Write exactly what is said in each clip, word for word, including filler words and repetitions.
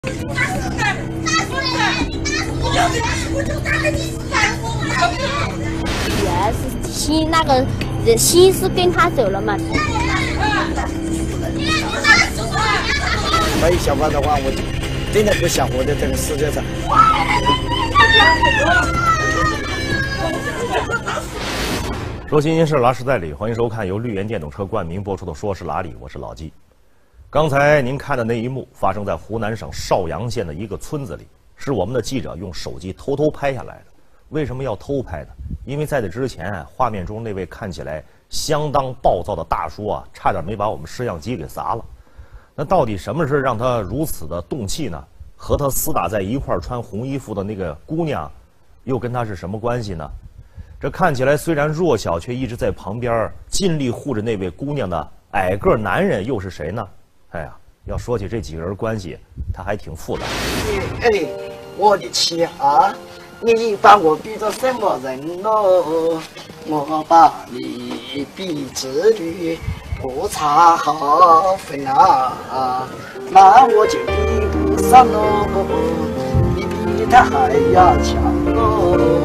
原是心那个人心是跟他走了嘛。 没有想法的话，我就真的不想活在这个世界上。 说新鲜事，拉实在理，欢迎收看由绿源电动车冠名播出的《说是哪里》，我是老纪。刚才您看的那一幕发生在湖南省邵阳县的一个村子里，是我们的记者用手机偷偷拍下来的。为什么要偷拍呢？因为在这之前啊，画面中那位看起来相当暴躁的大叔啊，差点没把我们摄像机给砸了。那到底什么事让他如此的动气呢？和他厮打在一块儿穿红衣服的那个姑娘，又跟他是什么关系呢？这看起来虽然弱小，却一直在旁边尽力护着那位姑娘的矮个男人又是谁呢？哎呀，要说起这几个人关系，他还挺复杂。 哎，我的妻儿，你把我比作什么人喽？我把你比织女，不差好分啊，那我就比不上喽，你比他还要强喽。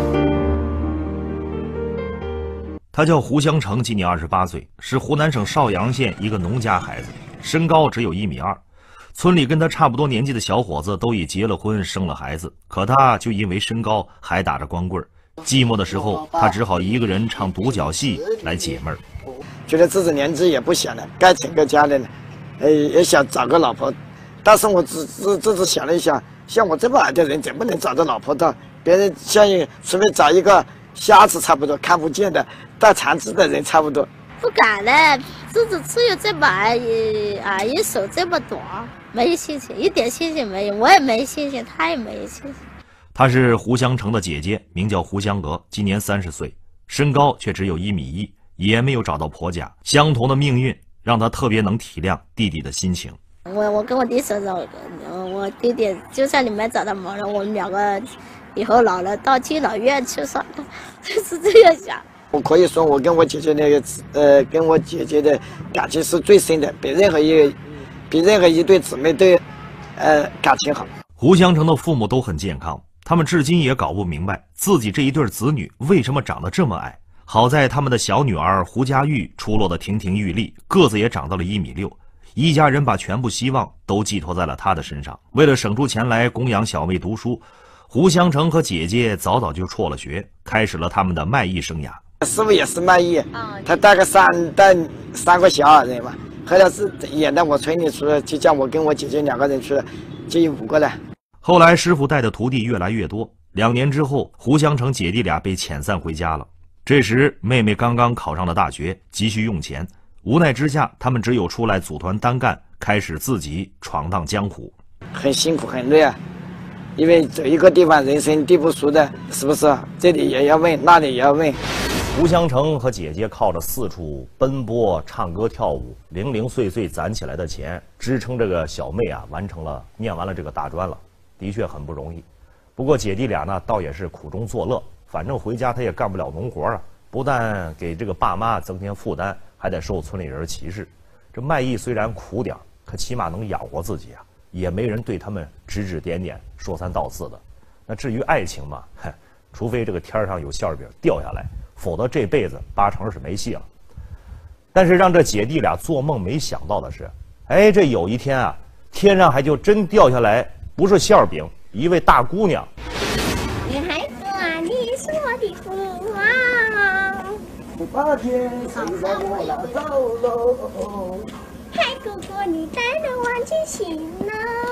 他叫胡香成，今年二十八岁，是湖南省邵阳县一个农家孩子，身高只有一米二。村里跟他差不多年纪的小伙子都已结了婚，生了孩子，可他就因为身高还打着光棍儿。寂寞的时候，他只好一个人唱独角戏来解闷儿。 觉得自己年纪也不小了，该成个家了，呃，也想找个老婆，但是我只只只是想了一想，像我这么矮的人，怎么能找到老婆的？别人像除非找一个瞎子差不多看不见的。带残疾的人差不多， 不敢了，自己只有这么矮，啊，一手这么短，没信心，一点信心没有，我也没信心，他也没信心。 她是胡香成的姐姐，名叫胡香娥，今年三十岁，身高却只有一米一，也没有找到婆家。相同的命运让她特别能体谅弟弟的心情。 我我跟我弟说说，我弟弟就算你没找到模样，我们两个以后老了到敬老院去算了，就是这样想。 我可以说，我跟我姐姐那个，呃，跟我姐姐的感情是最深的，比任何一，比任何一对姊妹都，呃，感情好。 胡香成的父母都很健康，他们至今也搞不明白自己这一对子女为什么长得这么矮。好在他们的小女儿胡佳玉出落得亭亭玉立，个子也长到了一米六，一家人把全部希望都寄托在了她的身上。为了省出钱来供养小妹读书，胡香成和姐姐早早就辍了学，开始了他们的卖艺生涯。 师傅也是卖艺，他带个三带三个小矮人嘛，后来是演到我村里出来，就叫我跟我姐姐两个人出来，就有五个了。 后来师傅带的徒弟越来越多，两年之后，胡香成姐弟俩被遣散回家了。这时妹妹刚刚考上了大学，急需用钱，无奈之下，他们只有出来组团单干，开始自己闯荡江湖。 很辛苦，很累啊。因为走一个地方，人生地不熟的，是不是？这里也要问，那里也要问。 胡香成和姐姐靠着四处奔波、唱歌跳舞，零零碎碎攒起来的钱，支撑这个小妹啊，完成了念完了这个大专了，的确很不容易。不过姐弟俩呢，倒也是苦中作乐，反正回家他也干不了农活啊，不但给这个爸妈增添负担，还得受村里人歧视。这卖艺虽然苦点，可起码能养活自己啊，也没人对他们指指点点、说三道四的。那至于爱情嘛，哼，除非这个天上有馅饼掉下来。否则这辈子八成是没戏了。但是让这姐弟俩做梦没想到的是，哎，这有一天啊，天上还就真掉下来，不是馅饼，一位大姑娘。 女孩子啊，你是我的福啊！ 把天上我拿走喽， 海哥哥，你带着往前行呢。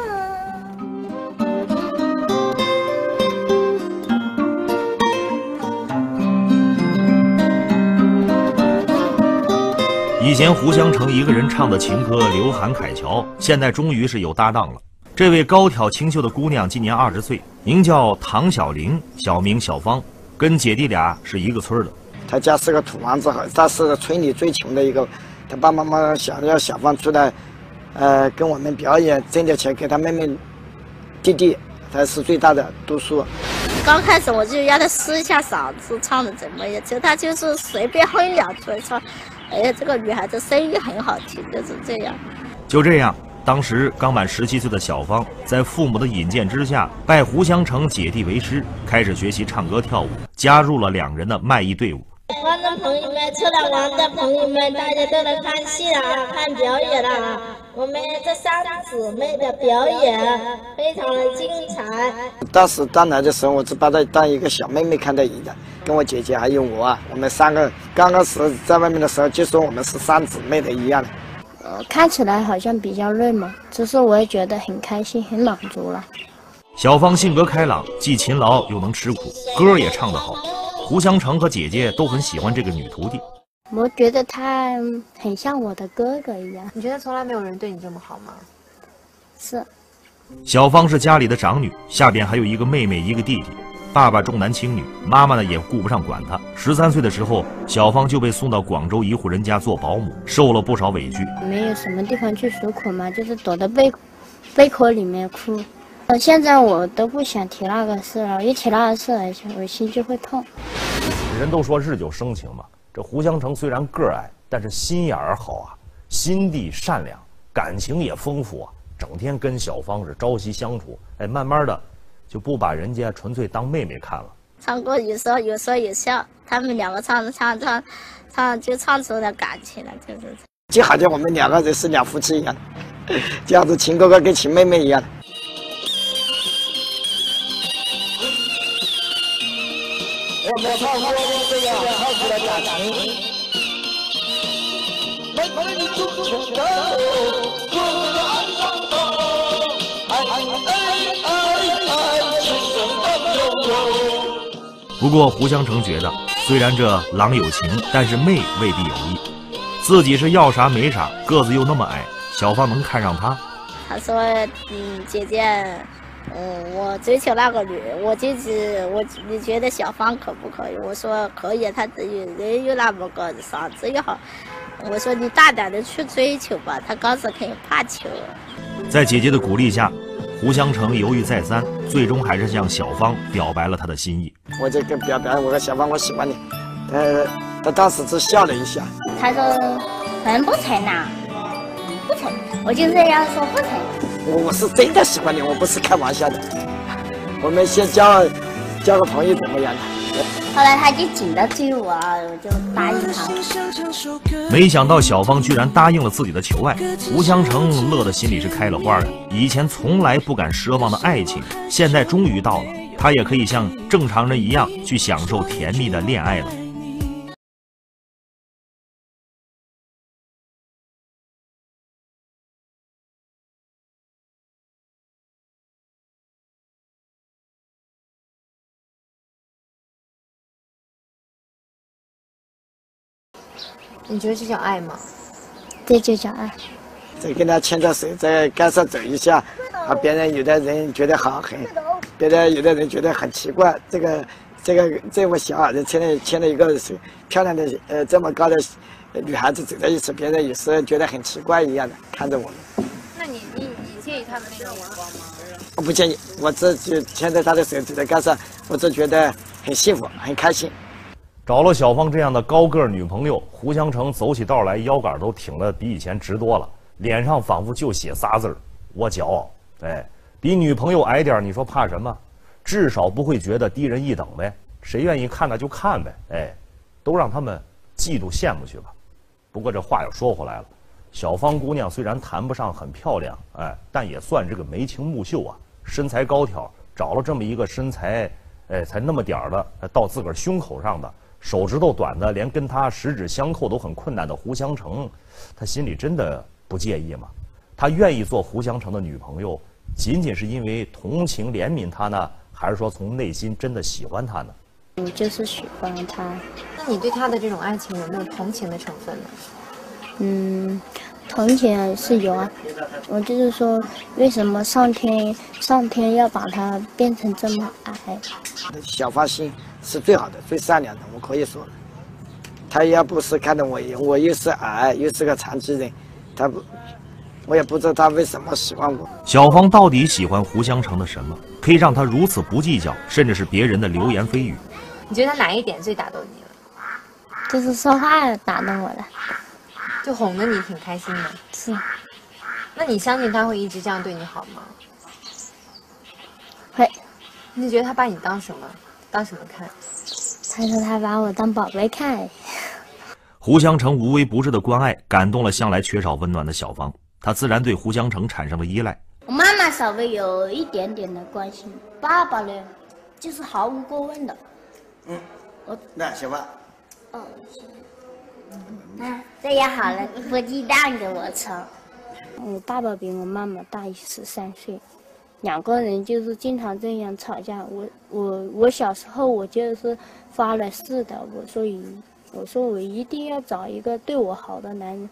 以前胡香成一个人唱的情歌《刘韩凯桥》，现在终于是有搭档了。这位高挑清秀的姑娘今年二十岁，名叫唐小玲，小名小芳，跟姐弟俩是一个村的。 他家是个土房子，他是村里最穷的一个。他爸爸妈妈想要小芳出来，呃，跟我们表演，挣点钱给他妹妹、弟弟，他是最大的读书。 刚开始我就让他试一下嗓子唱的怎么样，其实他就是随便哼两句唱。哎呀，这个女孩子声音很好听，就是这样。 就这样， 当时刚满十七岁的小芳，在父母的引荐之下，拜胡湘成姐弟为师，开始学习唱歌跳舞，加入了两人的卖艺队伍。 观众朋友们，出来玩的朋友们，大家都来看戏啊，看表演啦！我们这三姊妹的表演非常的精彩。 当时刚来的时候，我只把她当一个小妹妹看待一样，跟我姐姐还有我啊，我们三个刚开始在外面的时候就说我们是三姊妹的一样的。 呃，看起来好像比较累嘛，只是我也觉得很开心，很满足了。 小芳性格开朗，既勤劳又能吃苦，歌也唱得好。胡湘成和姐姐都很喜欢这个女徒弟。 我觉得她很像我的哥哥一样。 你觉得从来没有人对你这么好吗？ 是。 小芳是家里的长女，下边还有一个妹妹，一个弟弟。爸爸重男轻女，妈妈呢也顾不上管她。十三岁的时候，小芳就被送到广州一户人家做保姆，受了不少委屈。 没有什么地方去诉苦嘛，就是躲在被被窝里面哭。呃，现在我都不想提那个事了，一提那个事，我心就会痛。 人都说日久生情嘛，这胡湘成虽然个儿矮，但是心眼儿好啊，心地善良，感情也丰富啊，整天跟小芳是朝夕相处。哎，慢慢的就不把人家纯粹当妹妹看了。 唱歌有时候有说有笑，他们两个唱唱唱唱就唱出了感情了，就是。 就好像我们两个人是两夫妻一样，这样子亲哥哥跟亲妹妹一样。我们唱歌这个唱出了感情。妹妹你住住的哥哥爱上我，爱爱爱爱情深的悠悠。 不过胡湘成觉得，虽然这郎有情，但是妹未必有意。自己是要啥没啥，个子又那么矮，小芳能看上他？ 他说：“嗯，姐姐。”嗯，我追求那个女，我就是我，你觉得小芳可不可以？我说可以，她人又那么个嗓子又好，我说你大胆的去追求吧。她刚是很怕球。 在姐姐的鼓励下，胡湘成犹豫再三，最终还是向小芳表白了他的心意。 我就跟表白，我说小芳，我喜欢你。呃，他当时只笑了一下。 他说：“嗯，不成呐，不成。”我就这样说，不成。 我是真的喜欢你，我不是开玩笑的。我们先交交个朋友怎么样的？ 后来他就紧着追我，我就答应他。 没想到小芳居然答应了自己的求爱，胡湘成乐得心里是开了花的。以前从来不敢奢望的爱情，现在终于到了，他也可以像正常人一样去享受甜蜜的恋爱了。 你觉得这叫爱吗？ 这就叫爱。 再跟他牵着手，在街上走一下，啊，别人有的人觉得好很，别的有的人觉得很奇怪。这个这个这么小的牵了牵了一个手，漂亮的呃这么高的女孩子走在一起，别人有时候觉得很奇怪一样的看着我们。 那你你你介意他的那种眼光吗？ 我不介意，我这就牵着他的手走在街上，我就觉得很幸福，很开心。 找了小芳这样的高个女朋友，胡湘成走起道来腰杆都挺得比以前直多了，脸上仿佛就写仨字儿：我骄傲。哎，比女朋友矮点，你说怕什么？至少不会觉得低人一等呗。谁愿意看那就看呗。哎，都让他们嫉妒羡慕去吧。不过这话又说回来了，小芳姑娘虽然谈不上很漂亮，哎，但也算这个眉清目秀啊，身材高挑，找了这么一个身材，哎，才那么点儿的到自个儿胸口上的。手指头短的，连跟他十指相扣都很困难的胡湘成，他心里真的不介意吗？他愿意做胡湘成的女朋友，仅仅是因为同情怜悯他呢，还是说从内心真的喜欢他呢？ 我就是喜欢他。 那你对他的这种爱情有没有同情的成分呢？ 嗯，同情是有啊。我就是说，为什么上天上天要把他变成这么矮？ 小芳心是最好的，最善良的，我可以说。他要不是看到我，我又是矮，又是个残疾人，他不，我也不知道他为什么喜欢我。 小芳到底喜欢胡湘成的什么，可以让他如此不计较，甚至是别人的流言蜚语？ 你觉得他哪一点最打动你了？ 就是说话打动我了， 就哄得你挺开心的。 是。 那你相信他会一直这样对你好吗？ 会。 你觉得他把你当什么？当什么看？ 他说他把我当宝贝看。 胡湘成无微不至的关爱感动了向来缺少温暖的小芳，她自然对胡湘成产生了依赖。 我妈妈稍微有一点点的关心，爸爸呢，就是毫无过问的。 嗯，我那行吧。 哦，啊，这也好了，一颗鸡蛋给我吃。我爸爸比我妈妈大十三岁，两个人就是经常这样吵架。我我我小时候我就是发了誓的，我说一我说我一定要找一个对我好的男人。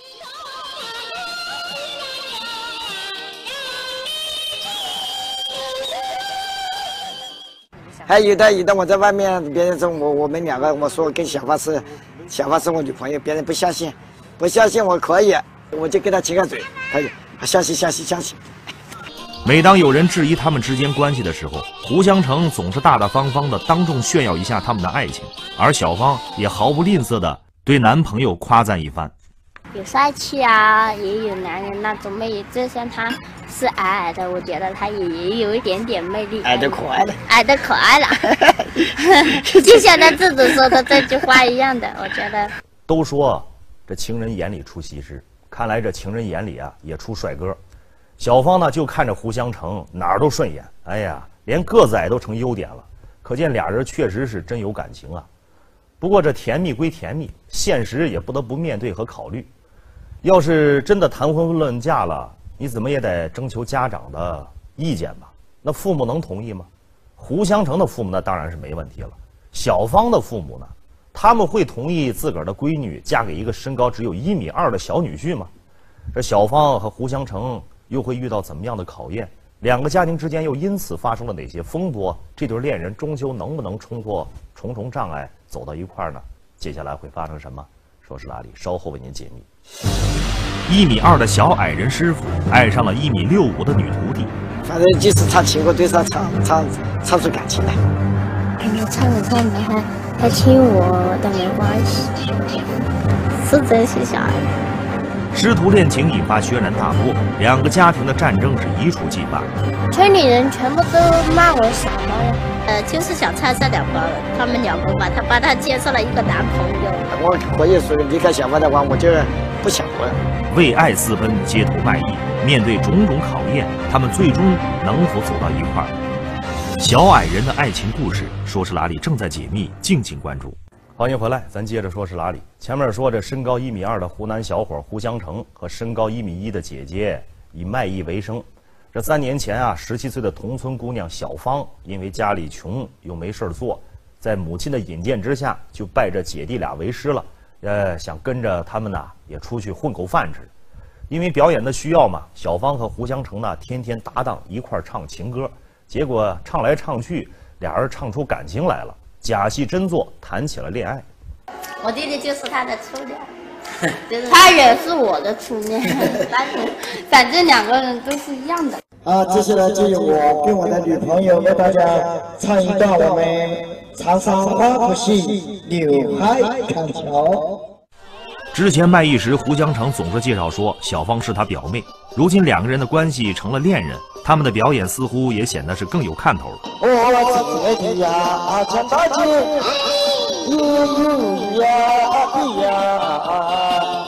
还有的有的，我在外面，别人说我我们两个，我说跟小芳是，小芳是我女朋友，别人不相信，不相信我可以，我就跟他亲个嘴，可以，相信相信相信。 每当有人质疑他们之间关系的时候，胡湘成总是大大方方的当众炫耀一下他们的爱情，而小芳也毫不吝啬的对男朋友夸赞一番。 有帅气啊，也有男人那种魅力，就像他是矮矮的，我觉得他也也有一点点魅力。 矮的可爱了， 矮的可爱了，就像他自己说的这句话一样的，我觉得。 都说这情人眼里出西施，看来这情人眼里啊也出帅哥。小芳呢就看着胡湘成哪儿都顺眼，哎呀，连个子矮都成优点了，可见俩人确实是真有感情啊。不过这甜蜜归甜蜜，现实也不得不面对和考虑。要是真的谈婚论嫁了，你怎么也得征求家长的意见吧？那父母能同意吗？胡湘成的父母那当然是没问题了。小芳的父母呢？他们会同意自个儿的闺女嫁给一个身高只有一米二的小女婿吗？这小芳和胡湘成又会遇到怎么样的考验？两个家庭之间又因此发生了哪些风波？这对恋人终究能不能冲破重重障碍走到一块儿呢？接下来会发生什么？说是哪里？稍后为您解密。一米二的小矮人师傅爱上了一米六五的女徒弟， 反正就是唱情歌对上唱唱唱出感情来。 你唱着唱着还还亲我都没关系，是真是小矮人。 师徒恋情引发轩然大波，两个家庭的战争是一触即发。 村里人全部都骂我傻猫呀，呃，就是想拆散两个人，他们两个把他把他介绍了一个男朋友。 我可以说离开小芳的话，我就不想活了。 为爱私奔，街头卖艺，面对种种考验，他们最终能否走到一块儿？小矮人的爱情故事，说是哪里正在解密，敬请关注。欢迎回来，咱接着说是哪里。前面说这身高一米二的湖南小伙胡湘成和身高一米一的姐姐以卖艺为生。这三年前啊，十七岁的同村姑娘小芳因为家里穷又没事做，在母亲的引荐之下，就拜这姐弟俩为师了。呃，想跟着他们呢也出去混口饭吃。因为表演的需要嘛，小芳和胡湘成呢天天搭档一块唱情歌，结果唱来唱去，俩人唱出感情来了。假戏真做，谈起了恋爱。 我弟弟就是他的初恋，他也是我的初恋，反正两个人都是一样的。 啊，接下来就由我跟我的女朋友为大家唱一段我们长沙花鼓戏《柳海康桥》。 之前卖艺时，胡湘成总是介绍说小芳是他表妹，如今两个人的关系成了恋人，他们的表演似乎也显得是更有看头了。 我姐弟呀，唱大姐，咿咿呀咿呀。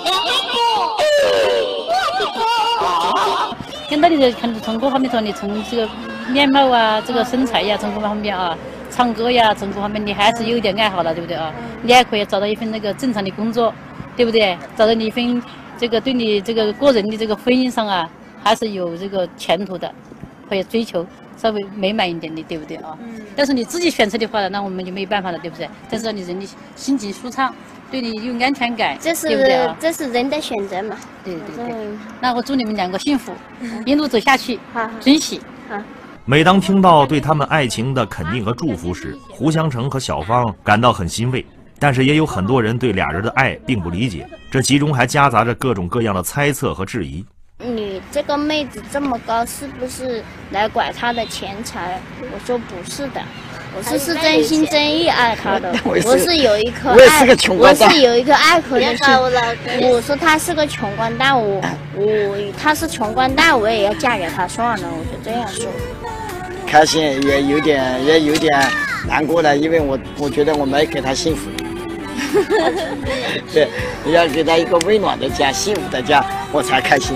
跟到你的看从各方面说，你从这个面貌啊，这个身材呀，从各方面啊，唱歌呀，从各方面你还是有点爱好的，对不对啊？你还可以找到一份那个正常的工作，对不对？找到你一份这个对你这个个人的这个婚姻上啊，还是有这个前途的，可以追求稍微美满一点的，对不对啊？嗯。但是你自己选择的话，那我们就没办法了，对不对？但是你人的心情舒畅，对你有安全感， 这是对不对啊？ 这是人的选择嘛。 对对对。那我祝你们两个幸福，一路走下去， 好， 珍惜。 好。 每当听到对他们爱情的肯定和祝福时，胡湘成和小芳感到很欣慰。但是也有很多人对俩人的爱并不理解，这其中还夹杂着各种各样的猜测和质疑。 女这个妹子这么高，是不是来拐他的钱财？我说不是的，我是是真心真意爱他的，我是有一颗爱，我是有一颗爱他的心。我说他是个穷光蛋，我我他是穷光蛋，我也要嫁给他算了，我就这样说。 开心也有点也有点难过了，因为我我觉得我没给他幸福。对，要给他一个温暖的家、幸福的家，我才开心。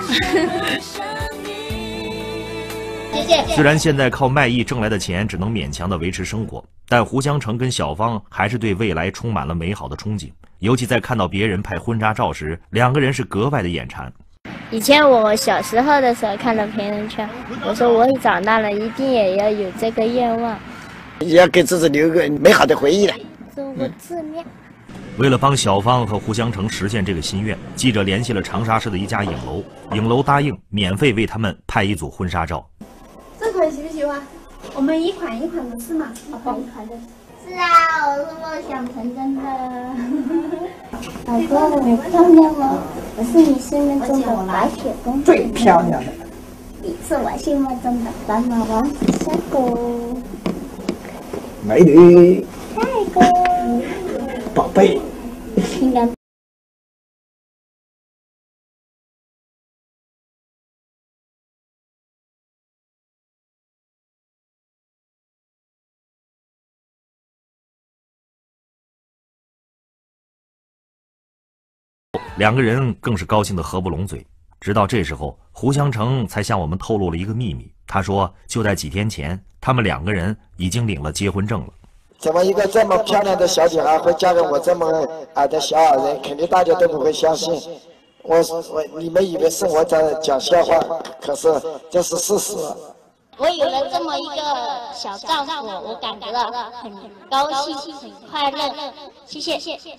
虽然现在靠卖艺挣来的钱只能勉强的维持生活，但胡湘成跟小芳还是对未来充满了美好的憧憬。尤其在看到别人拍婚纱照时，两个人是格外的眼馋。 以前我小时候的时候看到朋友圈，我说我长大了一定也要有这个愿望， 也要给自己留个美好的回忆的。 做个自恋。 为了帮小芳和胡湘成实现这个心愿，记者联系了长沙市的一家影楼，影楼答应免费为他们拍一组婚纱照。 这款喜不喜欢？我们一款一款的是吗？一款一款的。 是啊，我是梦想成真的。老公，我漂亮吗？我是你心目中的白雪公主。 最漂亮的。 你是我心目中的白马王子小狗。 美女。 帅哥。 宝贝。 应该。 两个人更是高兴得合不拢嘴。直到这时候，胡湘成才向我们透露了一个秘密。他说，就在几天前，他们两个人已经领了结婚证了。 怎么一个这么漂亮的小女孩会嫁给我这么矮的小矮人？肯定大家都不会相信。我我你们以为是我在讲笑话，可是这是事实。 我有了这么一个小丈夫，我感觉到很高兴，很快乐。谢谢。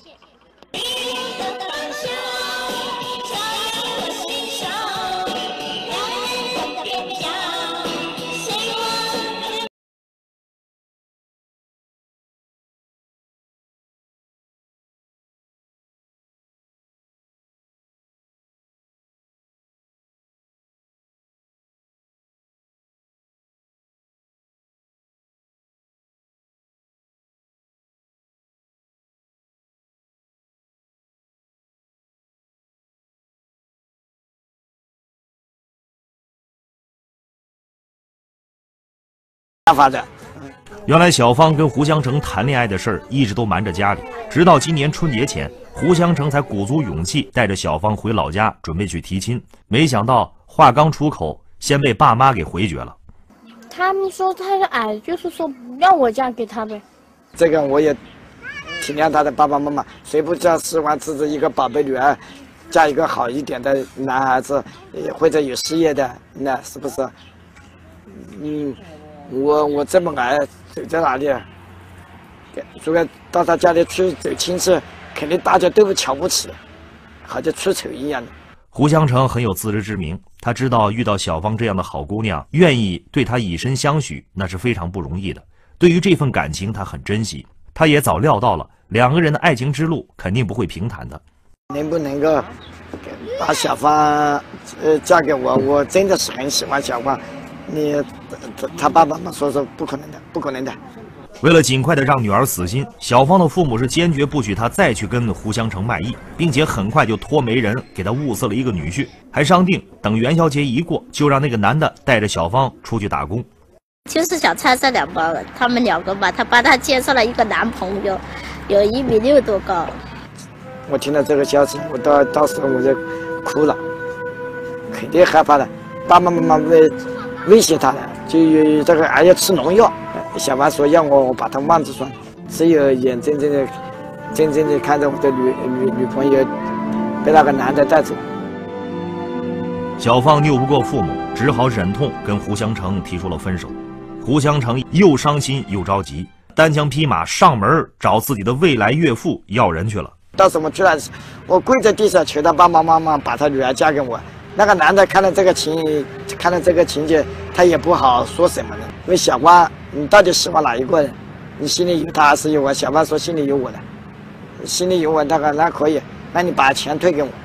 办法的。 原来小芳跟胡湘成谈恋爱的事儿一直都瞒着家里，直到今年春节前，胡湘成才鼓足勇气带着小芳回老家，准备去提亲。没想到话刚出口，先被爸妈给回绝了。 他们说他是矮，就是说不让我嫁给他呗。 这个我也体谅他的爸爸妈妈，谁不知道希望自己一个宝贝女儿嫁一个好一点的男孩子，或者有事业的，那是不是？嗯。我我这么矮，走在哪里？如果到他家里去走亲戚，肯定大家都会瞧不起，好像出丑一样的。 胡湘成很有自知之明，他知道遇到小芳这样的好姑娘，愿意对他以身相许，那是非常不容易的。对于这份感情，他很珍惜。他也早料到了两个人的爱情之路肯定不会平坦的。 能不能够把小芳呃嫁给我？我真的是很喜欢小芳。你他爸爸妈妈说说不可能的，不可能的。 为了尽快的让女儿死心，小芳的父母是坚决不许她再去跟胡湘成卖艺，并且很快就托媒人给她物色了一个女婿，还商定等元宵节一过，就让那个男的带着小芳出去打工。 就是想猜这两帮人，他们两个吧，他帮他介绍了一个男朋友，有一米六多高。 我听到这个消息，我到当时我就哭了，肯定害怕的，爸爸妈妈为。威胁他的，就有这个还要吃农药。小芳说让我把他望子算，只有眼睁睁的、真正的看着我的女女女朋友被那个男的带走。 小芳拗不过父母，只好忍痛跟胡湘成提出了分手。胡湘成又伤心又着急，单枪匹马上门找自己的未来岳父要人去了。 到什么去了？我跪在地上求他爸爸妈妈把他女儿嫁给我。那个男的看到这个情，看到这个情节，他也不好说什么呢。问小芳，你到底喜欢哪一个人？你心里有他还是有我？小芳说心里有我的，心里有我，那个那可以，那你把钱退给我。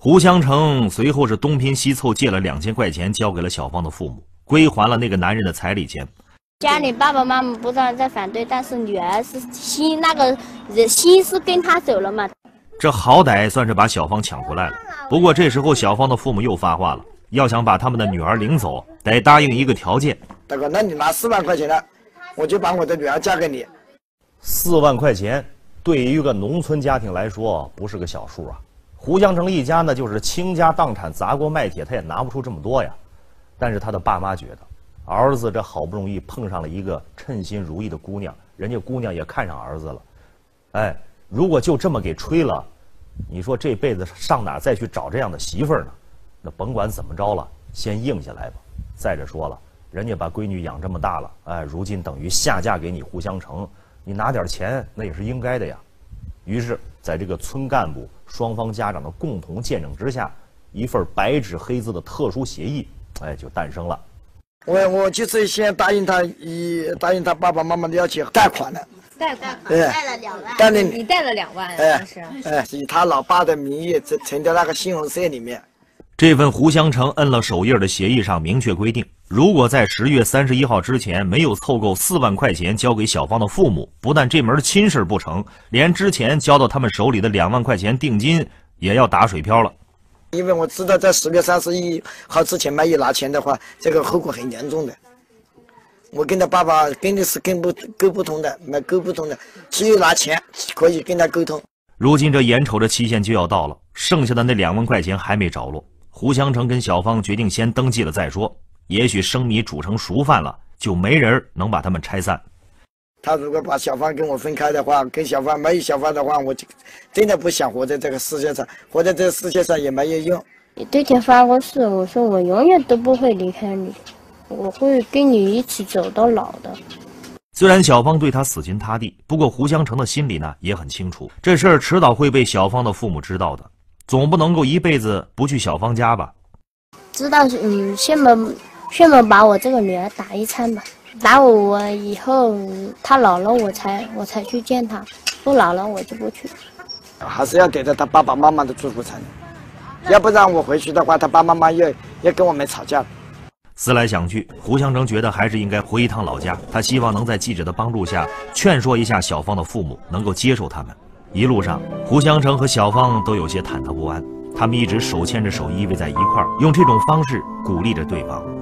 胡香成随后是东拼西凑借了两千块钱，交给了小芳的父母，归还了那个男人的彩礼钱。 家里爸爸妈妈不但在反对，但是女儿是心那个人心是跟他走了嘛。 这好歹算是把小芳抢回来了。不过这时候小芳的父母又发话了，要想把他们的女儿领走，得答应一个条件。 大哥，那你拿四万块钱了，我就把我的女儿嫁给你。 四万块钱对于一个农村家庭来说不是个小数啊。胡香成一家呢，就是倾家荡产、砸锅卖铁，他也拿不出这么多呀。但是他的爸妈觉得，儿子这好不容易碰上了一个称心如意的姑娘，人家姑娘也看上儿子了。哎，如果就这么给吹了，你说这辈子上哪再去找这样的媳妇儿呢？那甭管怎么着了，先应下来吧。再者说了，人家把闺女养这么大了，哎，如今等于下嫁给你胡香成，你拿点钱那也是应该的呀。于是，在这个村干部双方家长的共同见证之下，一份白纸黑字的特殊协议，哎，就诞生了。 我我就是先答应他，以答应他爸爸妈妈的要求贷款了。 贷款， 对， 贷了两万。 贷了你贷了两万， 哎当时。 哎，以他老爸的名义存存到那个信用社里面。 这份胡香成摁了手印的协议上明确规定，如果在十月三十一号之前没有凑够四万块钱交给小芳的父母，不但这门亲事不成，连之前交到他们手里的两万块钱定金也要打水漂了。 因为我知道在十月三十一号之前没有拿钱的话，这个后果很严重的。我跟他爸爸跟的是跟不沟不通的，没沟不通的，只有拿钱可以跟他沟通。 如今这眼瞅着期限就要到了，剩下的那两万块钱还没着落。胡香成跟小芳决定先登记了再说，也许生米煮成熟饭了，就没人能把他们拆散。 他如果把小芳跟我分开的话，跟小芳没有小芳的话，我就真的不想活在这个世界上，活在这个世界上也没有用。 你对天发过誓，我说我永远都不会离开你，我会跟你一起走到老的。 虽然小芳对他死心塌地，不过胡香成的心里呢也很清楚，这事儿迟早会被小芳的父母知道的，总不能够一辈子不去小芳家吧。 知道，嗯，先把先把把我这个女儿打一餐吧，打我我以后她老了我才我才去见她，不老了我就不去。 还是要得到他爸爸妈妈的祝福才能，要不然我回去的话，他爸爸妈妈要要跟我们吵架。 思来想去，胡香成觉得还是应该回一趟老家。他希望能在记者的帮助下劝说一下小芳的父母，能够接受他们。一路上，胡香成和小芳都有些忐忑不安，他们一直手牵着手依偎在一块儿，用这种方式鼓励着对方。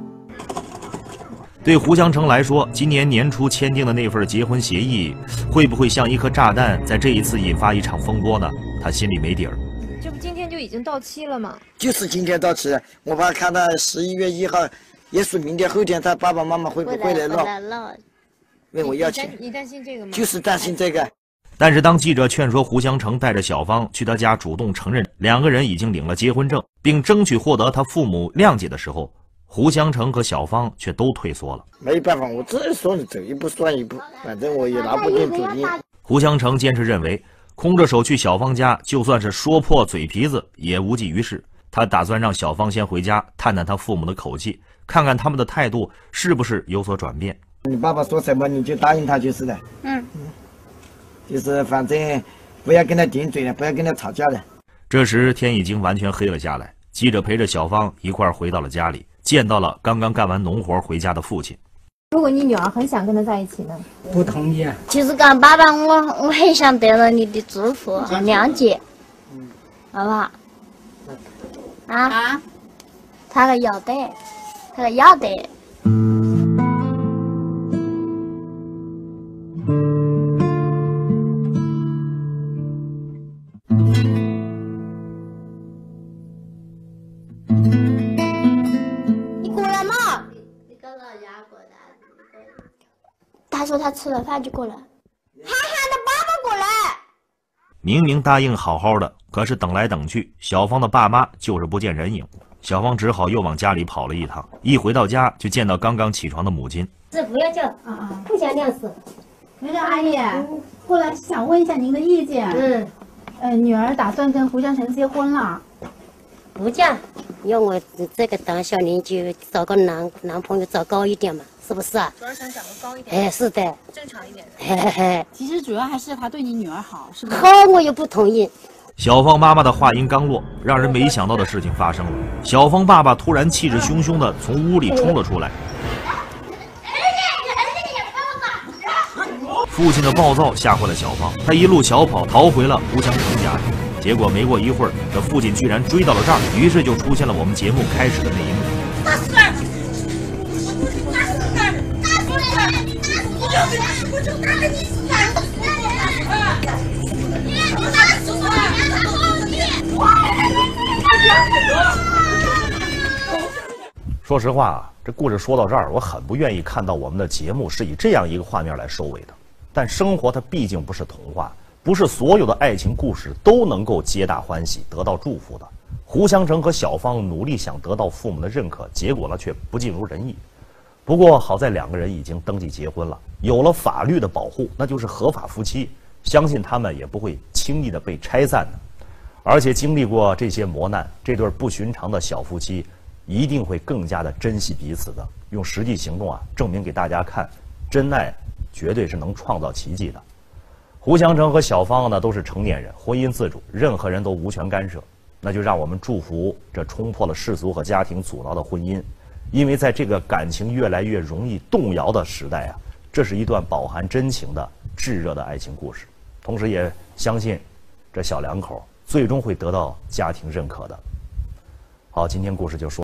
对胡香成来说，今年年初签订的那份结婚协议，会不会像一颗炸弹，在这一次引发一场风波呢？他心里没底儿。 这不今天就已经到期了吗？ 就是今天到期，我怕看他十一月一号，也许明天后天他爸爸妈妈会不会来闹，问我要钱。 你担心这个吗？ 就是担心这个。 但是当记者劝说胡香成带着小芳去他家主动承认两个人已经领了结婚证，并争取获得他父母谅解的时候，胡香成和小芳却都退缩了。 没办法，我只说你走一步算一步，反正我也拿不定主意。 胡香成坚持认为，空着手去小芳家，就算是说破嘴皮子也无济于事。他打算让小芳先回家，探探他父母的口气，看看他们的态度是不是有所转变。 你爸爸说什么你就答应他就是了。 嗯嗯，就是反正不要跟他顶嘴了，不要跟他吵架了。 这时天已经完全黑了下来，记者陪着小芳一块儿回到了家里，见到了刚刚干完农活回家的父亲。 如果你女儿很想跟他在一起呢？ 不同意啊。 其实讲爸爸，我我很想得到你的祝福、谅解，好不好？啊啊！他个要得，他个要得。你过来嘛？你跟老家过来。他说他吃了饭就过来，喊喊他爸爸过来。 明明答应好好的，可是等来等去，小芳的爸妈就是不见人影。小芳只好又往家里跑了一趟，一回到家就见到刚刚起床的母亲。 这不要叫啊啊，不想亮死。 那个阿姨，过来想问一下您的意见。 嗯， 呃，女儿打算跟胡香成结婚了。 不嫁，要我这个当小年就找个男男朋友找高一点嘛，是不是啊？ 主要想找个高一点。 哎，是的。 正常一点的。 嘿嘿嘿。 其实主要还是他对你女儿好，是不是？ 好，我又不同意。 小芳妈妈的话音刚落，让人没想到的事情发生了。小芳爸爸突然气势汹汹地从屋里冲了出来。父亲的暴躁吓坏了小芳，他一路小跑逃回了胡湘成家里。结果没过一会儿，这父亲居然追到了这儿，于是就出现了我们节目开始的那一幕。打死他！打死他！打死他！我就我就打你死！打死他！你打死我！说实话啊，这故事说到这儿，我很不愿意看到我们的节目是以这样一个画面来收尾的。但生活它毕竟不是童话，不是所有的爱情故事都能够皆大欢喜、得到祝福的。胡湘成和小芳努力想得到父母的认可，结果呢却不尽如人意。不过好在两个人已经登记结婚了，有了法律的保护，那就是合法夫妻，相信他们也不会轻易的被拆散的。而且经历过这些磨难，这对不寻常的小夫妻一定会更加的珍惜彼此的，用实际行动啊证明给大家看，真爱绝对是能创造奇迹的。胡湘成和小芳呢都是成年人，婚姻自主，任何人都无权干涉。那就让我们祝福这冲破了世俗和家庭阻挠的婚姻，因为在这个感情越来越容易动摇的时代啊，这是一段饱含真情的炙热的爱情故事。同时也相信这小两口最终会得到家庭认可的。好，今天故事就说。